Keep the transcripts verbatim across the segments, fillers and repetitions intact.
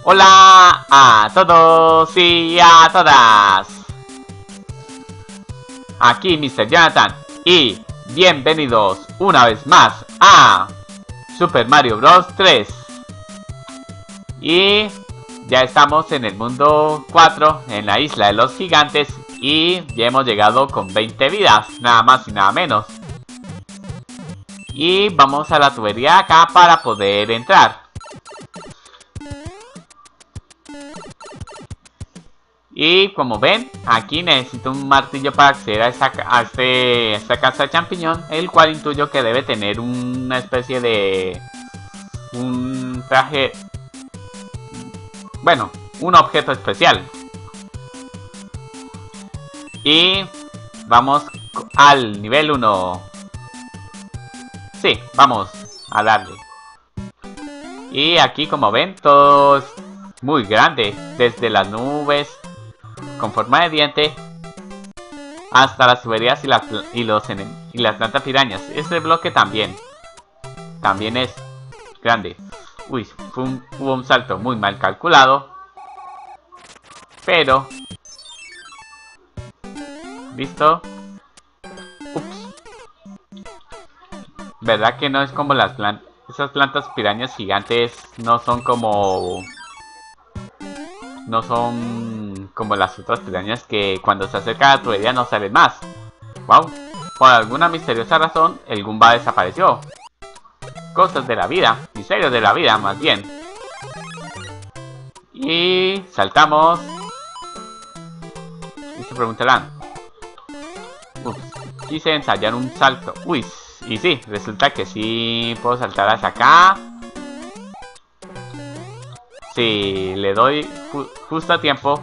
Hola a todos y a todas. Aquí mister Jonathan y bienvenidos una vez más a Super Mario Bros. tres. Y ya estamos en el mundo cuatro, en la isla de los gigantes, y ya hemos llegado con veinte vidas, nada más y nada menos. Y vamos a la tubería acá para poder entrar. Y como ven, aquí necesito un martillo para acceder a, esa, a, este, a esta casa de champiñón, el cual intuyo que debe tener una especie de... un traje... bueno, un objeto especial. Y vamos al nivel uno. Sí, vamos a darle. Y aquí, como ven, todo es muy grande, desde las nubes con forma de diente hasta las tuberías y, la, y, los, y las plantas pirañas. Este bloque también también es grande. Uy, fue un, hubo un salto muy mal calculado, pero ¿listo? Ups. ¿Verdad que no es como las plantas? Esas plantas pirañas gigantes no son como... no son como las otras pirañas que cuando se acerca a la tubería no salen más. Wow, por alguna misteriosa razón el Goomba desapareció. Cosas de la vida, misterios de la vida más bien. Y saltamos. Y se preguntarán, ups, quise ensayar un salto. Uy, y sí, resulta que sí puedo saltar hacia acá. Si le doy ju justo a tiempo.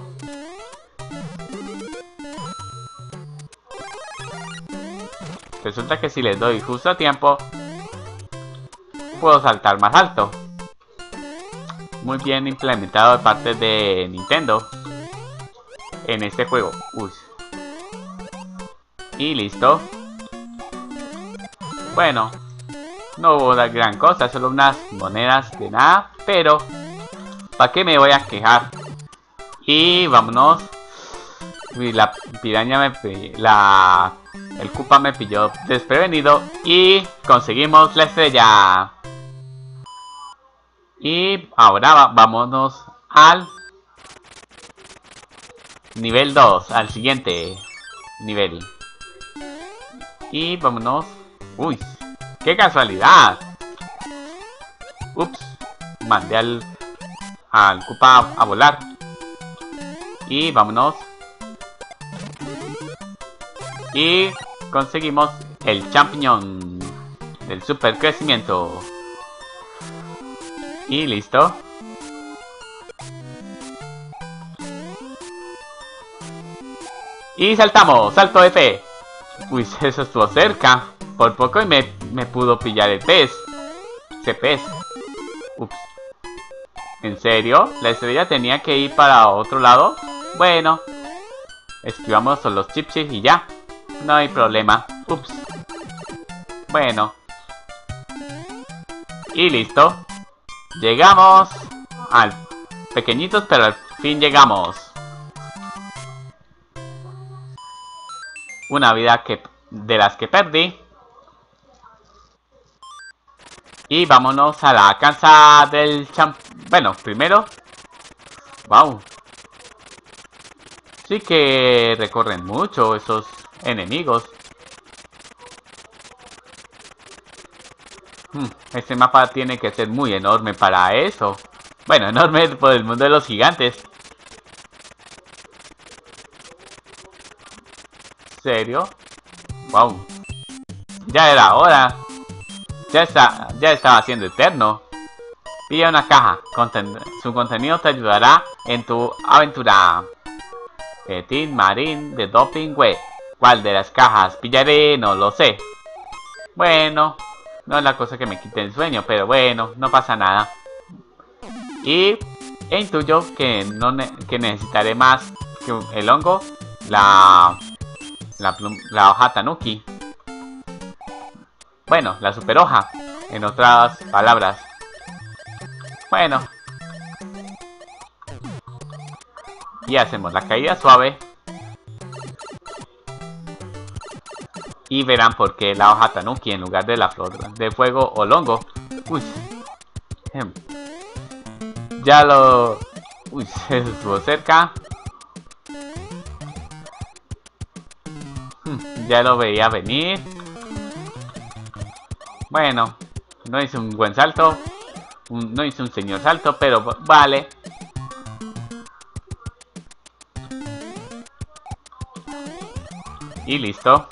Resulta que si les doy justo a tiempo, puedo saltar más alto. Muy bien implementado de parte de Nintendo en este juego. Uy. Y listo. Bueno, no hubo una gran cosa, solo unas monedas de nada, pero ¿para qué me voy a quejar? Y vámonos. Uy, la piraña me... la... el Koopa me pilló desprevenido y conseguimos la estrella. Y ahora va, vámonos al nivel dos, al siguiente nivel. Y vámonos. Uy, qué casualidad. Ups, mandé al al Koopa a, a volar. Y vámonos. Y conseguimos el champiñón del super crecimiento. Y listo. Y saltamos, salto de fe. Uy, eso estuvo cerca. Por poco y me, me pudo pillar el pez. Ese pez. Ups. ¿En serio? ¿La estrella tenía que ir para otro lado? Bueno. Esquivamos los chips y ya. No hay problema. Ups. Bueno. Y listo. Llegamos al pequeñitos, pero al fin llegamos. Una vida que de las que perdí. Y vámonos a la casa del champ... Bueno, primero... Wow. Sí que recorren mucho esos enemigos. Hmm, este mapa tiene que ser muy enorme para eso. Bueno, enorme por el mundo de los gigantes. ¿Serio? Wow. Ya era hora. Ya está, ya estaba haciendo eterno. Pilla una caja. Conten su contenido te ayudará en tu aventura. Petit Marín de Doping Web. ¿Cuál de las cajas pillaré? No lo sé. Bueno, no es la cosa que me quite el sueño, pero bueno, no pasa nada. Y e intuyo que, no ne que necesitaré más que el hongo, la, la, la hoja Tanuki. Bueno, la super hoja, en otras palabras. Bueno. Y hacemos la caída suave. Y verán por qué la hoja tanuki en lugar de la flor de fuego o longo. Uy. Ya lo... Uy, eso estuvo cerca. Ya lo veía venir. Bueno, no hice un buen salto. Un, no hice un señor salto, pero vale. Y listo.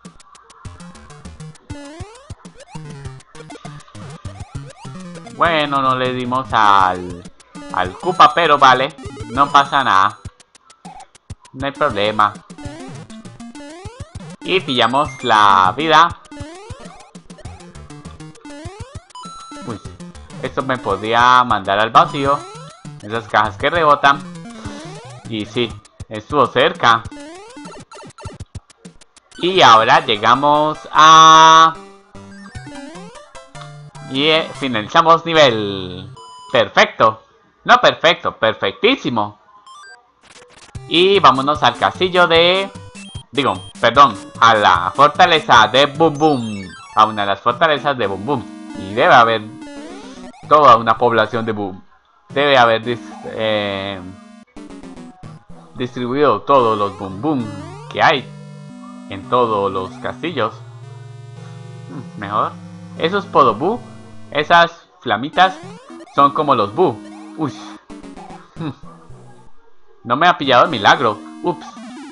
Bueno, no le dimos al, al Koopa, pero vale. No pasa nada. No hay problema. Y pillamos la vida. Uy, esto me podría mandar al vacío. Esas cajas que rebotan. Y sí, estuvo cerca. Y ahora llegamos a... Y eh, finalizamos nivel. Perfecto. No perfecto, perfectísimo. Y vámonos al castillo de... Digo, perdón, a la fortaleza de Boom Boom. A una de las fortalezas de Boom Boom. Y debe haber toda una población de Boom. Debe haber dis eh, distribuido todos los Boom Boom que hay en todos los castillos. Hmm, mejor. Esos Podoboo, esas flamitas, son como los Boo. Uy. Hmm. No me ha pillado el milagro. Ups.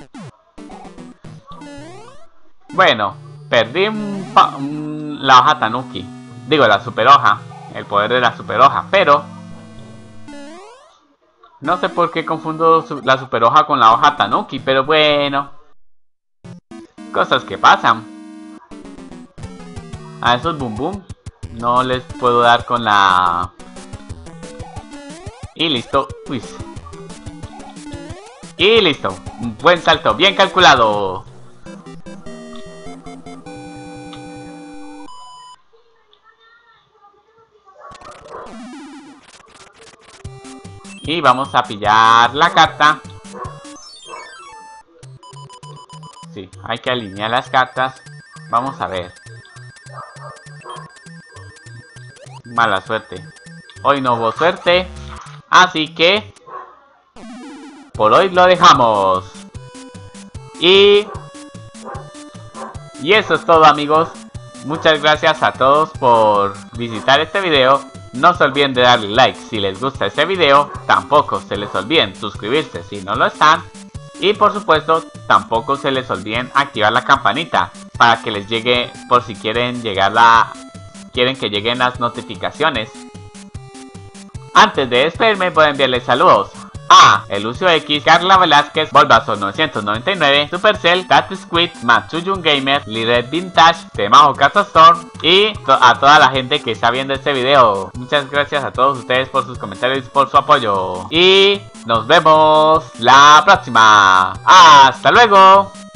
Bueno, perdí un un, la hoja tanuki. Digo, la super hoja. El poder de la super hoja. Pero no sé por qué confundo su la super hoja con la hoja tanuki. Pero bueno, cosas que pasan. A esos Boom Boom no les puedo dar con la... Y listo. Uy. Y listo. Un buen salto. Bien calculado. Y vamos a pillar la carta. Sí, hay que alinear las cartas. Vamos a ver. Mala suerte. Hoy no hubo suerte. Así que por hoy lo dejamos. Y... Y eso es todo, amigos. Muchas gracias a todos por visitar este video. No se olviden de darle like si les gusta este video. Tampoco se les olviden suscribirse si no lo están. Y por supuesto, tampoco se les olviden activar la campanita para que les llegue, por si quieren llegar la... quieren que lleguen las notificaciones. Antes de despedirme, voy a enviarles saludos a Elucio X, Carla Velázquez, Bulbasaur novecientos noventa y nueve, Supercell, Cat Squid, Matsuyun Gamer, Liret Vintage, Temajo Casastorm y to a toda la gente que está viendo este video. Muchas gracias a todos ustedes por sus comentarios y por su apoyo. Y nos vemos la próxima. ¡Hasta luego!